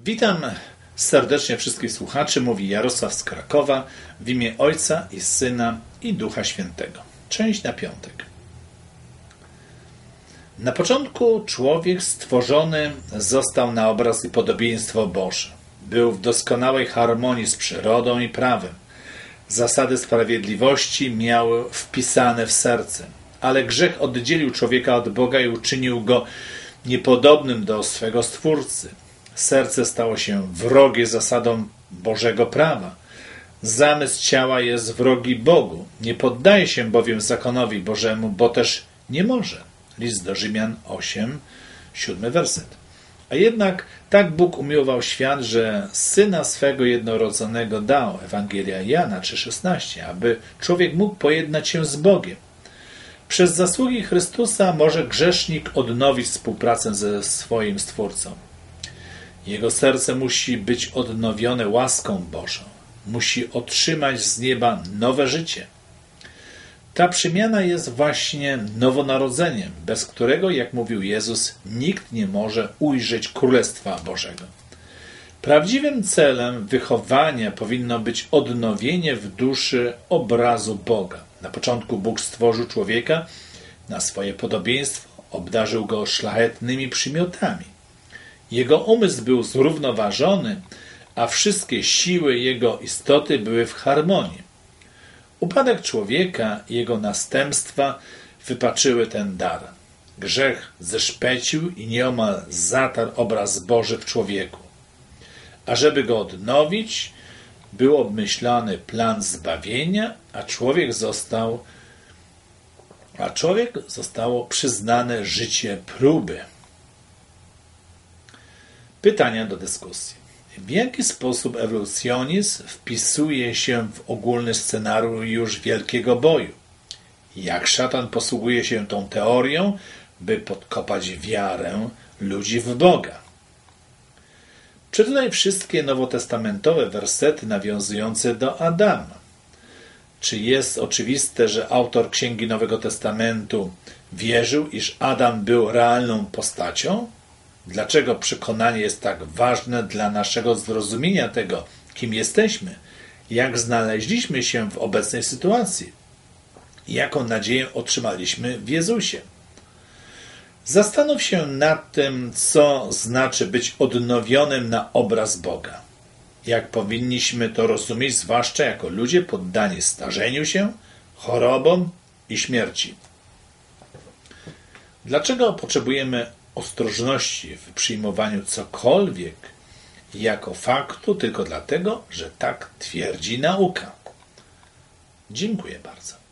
Witam serdecznie wszystkich słuchaczy, mówi Jarosław z Krakowa, w imię Ojca i Syna i Ducha Świętego. Część na piątek. Na początku człowiek stworzony został na obraz i podobieństwo Boże. Był w doskonałej harmonii z przyrodą i prawem. Zasady sprawiedliwości miał wpisane w serce, ale grzech oddzielił człowieka od Boga i uczynił go niepodobnym do swego Stwórcy. Serce stało się wrogie zasadom Bożego prawa. Zamysł ciała jest wrogi Bogu. Nie poddaje się bowiem zakonowi Bożemu, bo też nie może. List do Rzymian 8, 7 werset. A jednak tak Bóg umiłował świat, że Syna swego jednorodzonego dał, Ewangelia Jana 3,16, aby człowiek mógł pojednać się z Bogiem. Przez zasługi Chrystusa może grzesznik odnowić współpracę ze swoim Stwórcą. Jego serce musi być odnowione łaską Bożą. Musi otrzymać z nieba nowe życie. Ta przemiana jest właśnie nowonarodzeniem, bez którego, jak mówił Jezus, nikt nie może ujrzeć Królestwa Bożego. Prawdziwym celem wychowania powinno być odnowienie w duszy obrazu Boga. Na początku Bóg stworzył człowieka na swoje podobieństwo, obdarzył go szlachetnymi przymiotami. Jego umysł był zrównoważony, a wszystkie siły jego istoty były w harmonii. Upadek człowieka i jego następstwa wypaczyły ten dar. Grzech zeszpecił i nieomal zatarł obraz Boży w człowieku. A żeby go odnowić, był obmyślany plan zbawienia, a człowiek zostało przyznane życie próby. Pytania do dyskusji. W jaki sposób ewolucjonizm wpisuje się w ogólny scenariusz wielkiego boju? Jak szatan posługuje się tą teorią, by podkopać wiarę ludzi w Boga? Przeczytaj wszystkie nowotestamentowe wersety nawiązujące do Adama. Czy jest oczywiste, że autor Księgi Nowego Testamentu wierzył, iż Adam był realną postacią? Dlaczego przekonanie jest tak ważne dla naszego zrozumienia tego, kim jesteśmy, jak znaleźliśmy się w obecnej sytuacji, jaką nadzieję otrzymaliśmy w Jezusie? Zastanów się nad tym, co znaczy być odnowionym na obraz Boga. Jak powinniśmy to rozumieć, zwłaszcza jako ludzie poddani starzeniu się, chorobom i śmierci. Dlaczego potrzebujemy ostrożności w przyjmowaniu cokolwiek jako faktu tylko dlatego, że tak twierdzi nauka? Dziękuję bardzo.